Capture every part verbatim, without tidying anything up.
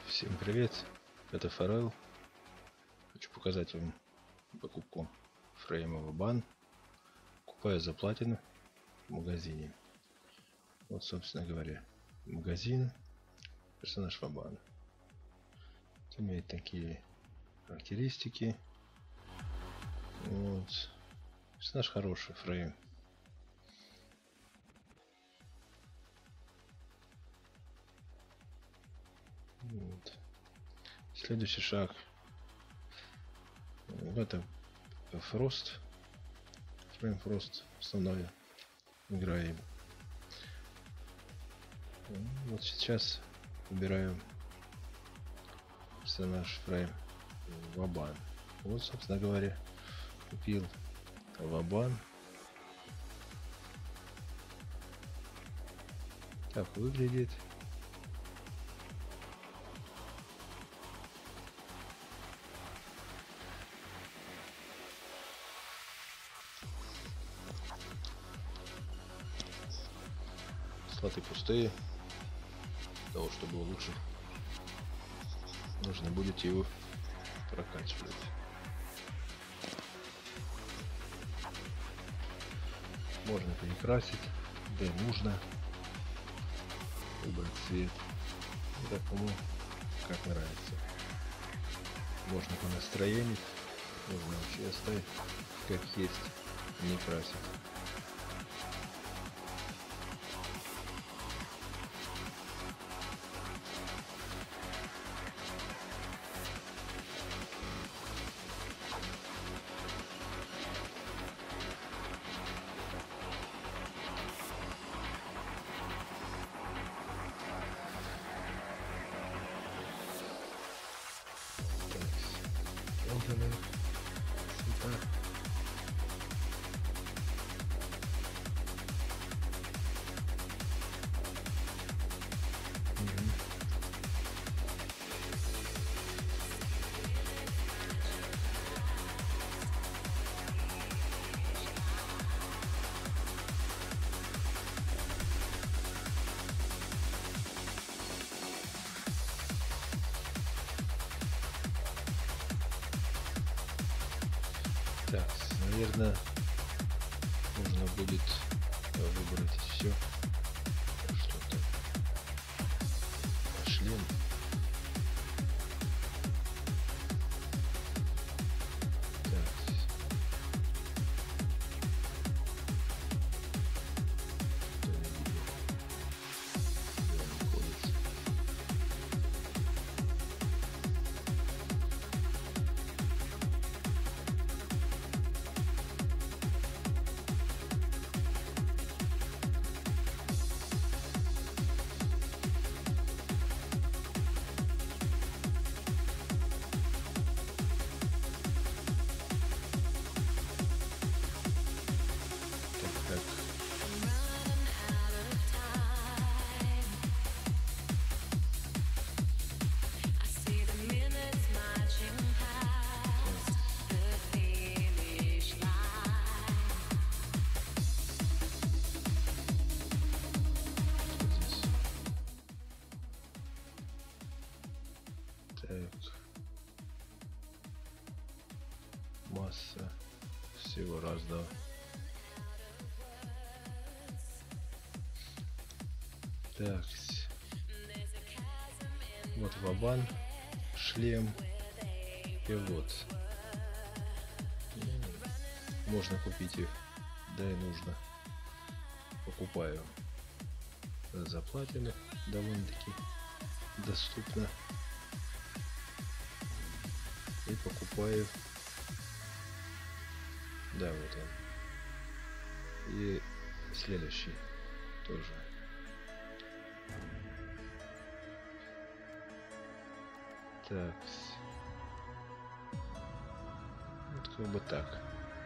Всем привет, это Форел. Хочу показать вам покупку фрейма Вабан. Купаю за платину в магазине. Вот, собственно говоря, магазин, персонаж Вабан. Имеет такие характеристики. Вот. Персонаж хороший, фрейм. Вот. Следующий шаг. Это Фрост. Фрейм Фрост. Основное. Играем. Вот сейчас выбираю персонаж фрейм Вабан. Вот, собственно говоря, купил Вабан. Так выглядит. Слоты пустые. Для того, чтобы было лучше, нужно будет его прокачивать. Можно перекрасить, да и нужно выбрать цвет, да, кому как нравится. Можно по настроению, можно вообще оставить как есть, не красить. Желтые цвета. Угу. Так, наверное, нужно будет выбрать все. Что-то. Шлем. Так. Кто не видел? Где он находится? Так. Так. Масса всего раз, да. Так. Вот Вабан, шлем и вот. Можно купить их, да и нужно. Покупаю за платину, довольно-таки доступно. И покупаю. Да, вот он. И следующий тоже. Так. Вот как бы так.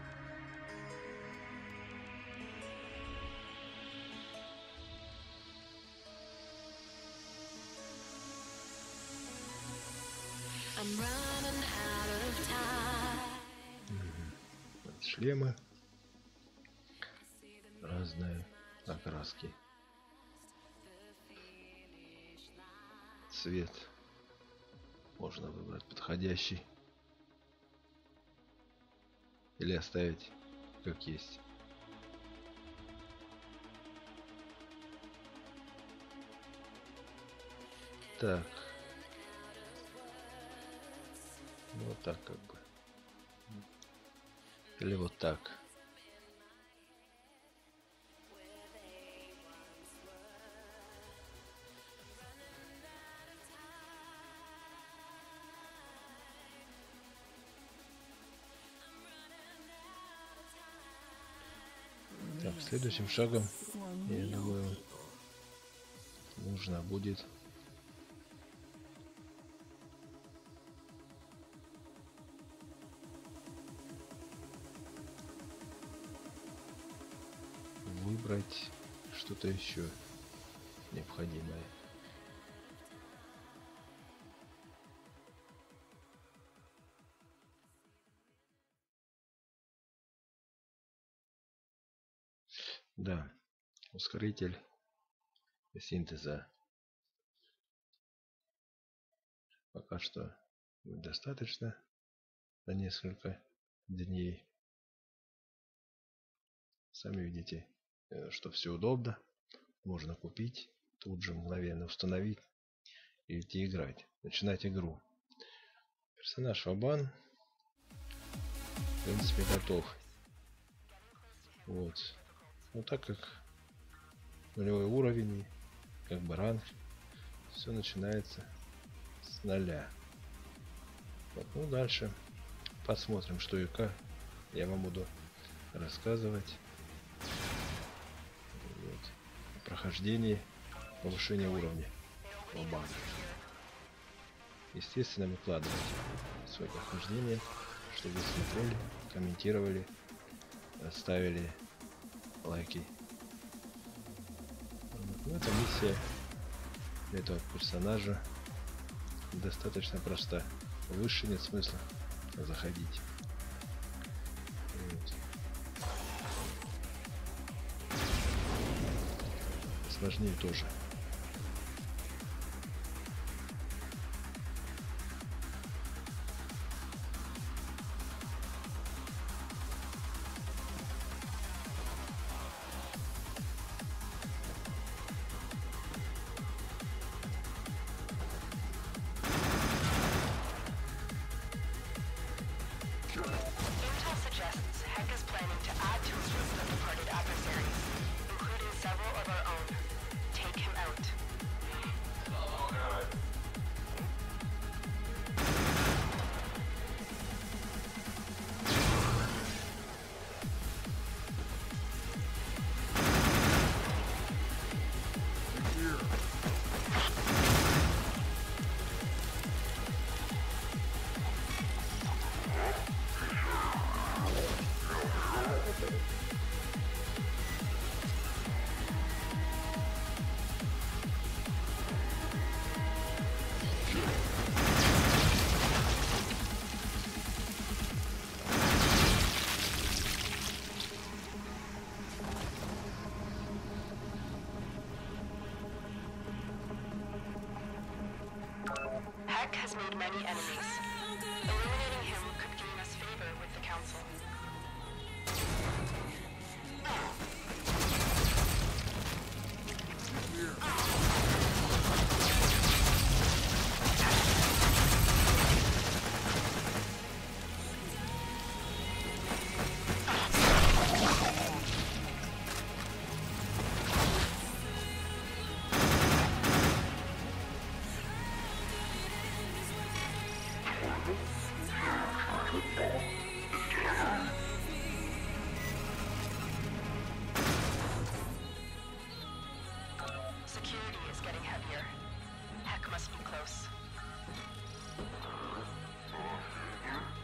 Вот шлемы. Разные окраски. Цвет Можно выбрать подходящий. Или оставить как есть. Так. Вот так как бы. Или вот так. Так, следующим шагом, я думаю, нужно будет выбрать что-то еще необходимое. Да, ускоритель синтеза пока что достаточно на несколько дней. Сами видите, что все удобно. Можно купить, тут же мгновенно установить и идти играть. Начинать игру. Персонаж Вабан, в принципе, готов. Вот. Но так как нулевой уровень, как бы ранг, все начинается с нуля. Вот. Ну, дальше посмотрим, что и как. Я вам буду рассказывать вот. О прохождении, повышения уровня Вабана. Естественно, выкладывать свое прохождение, чтобы вы смотрели, комментировали, ставили лайки. Ну, эта миссия этого персонажа достаточно проста. Выше нет смысла заходить. Вот. Сложнее тоже. Heck has made many enemies. Eliminating him could gain us favor with the Council. Security is getting heavier. Heck must be close.